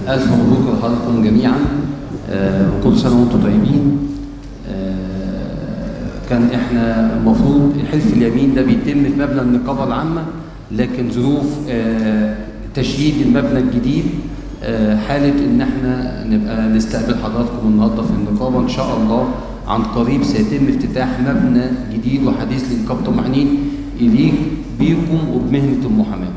ألف مبروك لحضراتكم جميعا، وكل سنة وانتم طيبين. كان احنا المفروض حلف اليمين ده بيتم في مبنى النقابة العامة، لكن ظروف تشييد المبنى الجديد حالة ان احنا نبقى نستقبل حضراتكم النهارده في النقابة. ان شاء الله عن قريب سيتم افتتاح مبنى جديد وحديث لنقابة المحامين يليق بيكم وبمهنة المحاماة.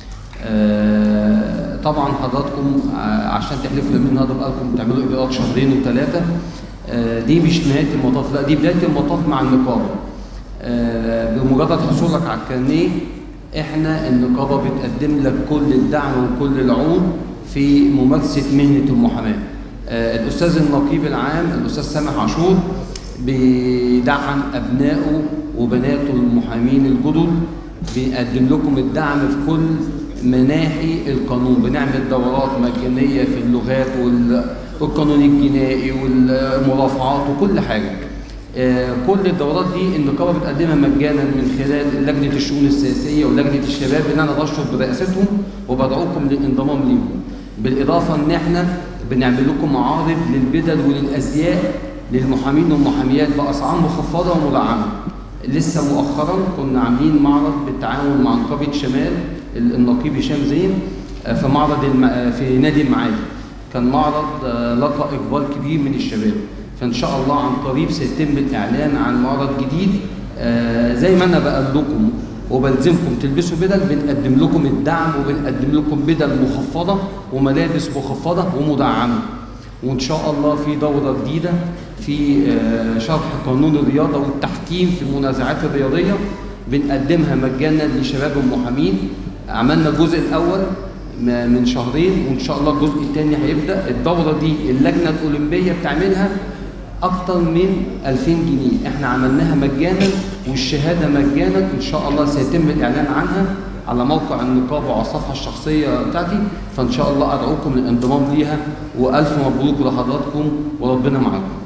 طبعا حضراتكم عشان تحلفوا اليمين النهارده بقالكم تعملوا اجراءات شهرين وثلاثه. دي مش نهايه المطاف، لا دي بدايه المطاف مع النقابه. بمجرد حصولك على الكارنيه احنا النقابه بتقدم لك كل الدعم وكل العون في ممارسه مهنه المحاماه. الاستاذ النقيب العام الاستاذ سامح عاشور بيدعم ابنائه وبناته المحامين الجدد، بيقدم لكم الدعم في كل مناحي القانون. بنعمل دورات مجانيه في اللغات والقانون الجنائي والمرافعات وكل حاجه. كل الدورات دي النقابه بتقدمها مجانا من خلال لجنه الشؤون السياسيه ولجنه الشباب اللي انا بشرف برئاستهم وبدعوكم للانضمام ليهم. بالاضافه ان احنا بنعمل لكم معارض للبدل وللازياء للمحامين والمحاميات باسعار مخفضه ومدعمه. لسه مؤخرا كنا عاملين معرض بالتعاون مع نقابه شمال النقيب هشام زين في معرض في نادي المعادي. كان معرض لقى اقبال كبير من الشباب، فان شاء الله عن قريب سيتم الاعلان عن معرض جديد. زي ما انا بقول لكم وبلزمكم تلبسوا بدل، بنقدم لكم الدعم وبنقدم لكم بدل مخفضه وملابس مخفضه ومدعمه. وان شاء الله في دوره جديده في شرح قانون الرياضه والتحكيم في المنازعات الرياضيه بنقدمها مجانا لشباب المحامين. عملنا الجزء الاول من شهرين وان شاء الله الجزء الثاني هيبدا. الدوره دي اللجنه الاولمبيه بتعملها اكتر من 2000 جنيه، احنا عملناها مجانا والشهاده مجانا. ان شاء الله سيتم الاعلان عنها على موقع النقابه وعلى الصفحه الشخصيه بتاعتي، فان شاء الله ادعوكم للانضمام ليها. والف مبروك لحضراتكم وربنا معاكم.